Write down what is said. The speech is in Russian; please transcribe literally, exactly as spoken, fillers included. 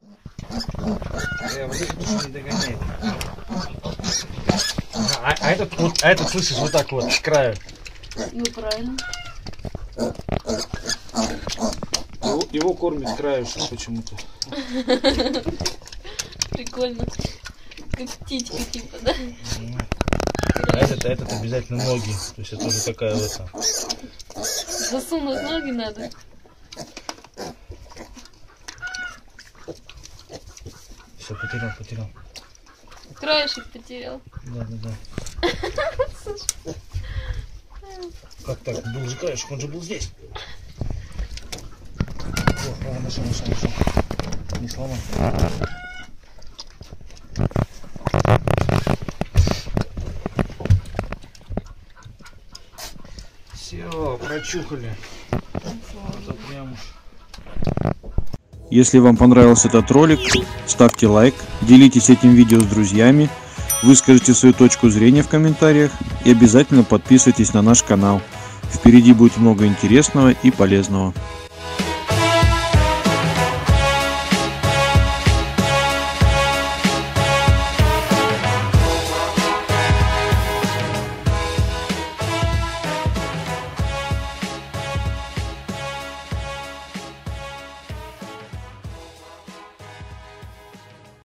Я не догоняет. А, а этот вот, а этот, слышишь, вот так вот, с краю. Ну правильно. Его, его кормит краешек почему-то. Прикольно. Как птичка типа, да? А этот, а этот обязательно ноги. То есть это тоже такая вот. Засунуть ноги надо. Все, потерял, потерял. Краешек потерял. Да, да, да. Как так? Был же краешек, он же был здесь. О, о, нашел, нашел, нашел. Не сломал. Все, прочухали. Вот прям уж. Если вам понравился этот ролик, ставьте лайк, делитесь этим видео с друзьями, выскажите свою точку зрения в комментариях и обязательно подписывайтесь на наш канал. Впереди будет много интересного и полезного.